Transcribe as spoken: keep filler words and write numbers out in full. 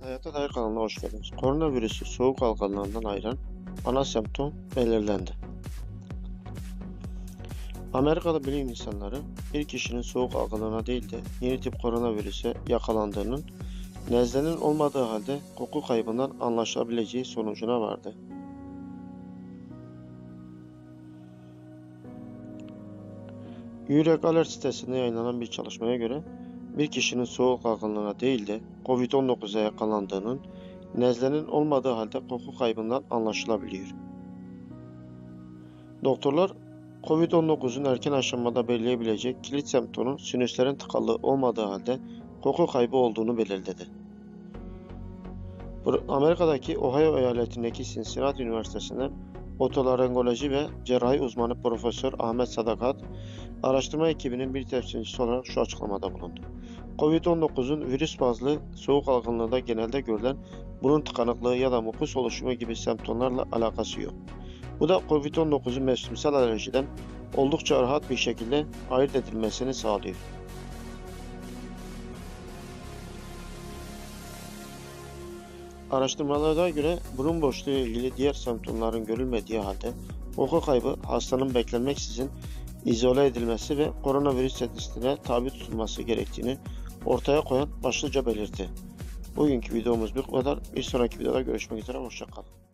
Hayata Dair kanalına hoş geldiniz. Koronavirüsü soğuk algınlığından ayıran ana semptom belirlendi. Amerika'da bilim insanları bir kişinin soğuk algınlığına değil de yeni tip koronavirüse yakalandığının nezlenin olmadığı halde koku kaybından anlaşılabileceği sonucuna vardı. Yürek Alert sitesinde yayınlanan bir çalışmaya göre bir kişinin soğuk algınlığına değil de kovid on dokuza yakalandığının nezlenin olmadığı halde koku kaybından anlaşılabiliyor. Doktorlar kovid on dokuzun erken aşamada belirleyebilecek kilit semptomun sinüslerin tıkalı olmadığı halde koku kaybı olduğunu belirledi. Amerika'daki Ohio eyaletindeki Cincinnati Üniversitesi'nden otolaryngoloji ve cerrahi uzmanı Profesör Ahmet Sadakat, araştırma ekibinin bir temsilcisi olarak şu açıklamada bulundu. kovid on dokuzun virüs bazlı soğuk algınlığında genelde görülen burun tıkanıklığı ya da mukus oluşumu gibi semptomlarla alakası yok. Bu da kovid on dokuzun mevsimsel alerjiden oldukça rahat bir şekilde ayırt edilmesini sağlıyor. Araştırmalara göre burun boşluğu ile ilgili diğer semptomların görülmediği halde koku kaybı hastanın beklenmeksizin izole edilmesi ve koronavirüs testine tabi tutulması gerektiğini ortaya koyan başlıca belirti. Bugünkü videomuz bu kadar. Bir sonraki videoda görüşmek üzere. Hoşça kalın.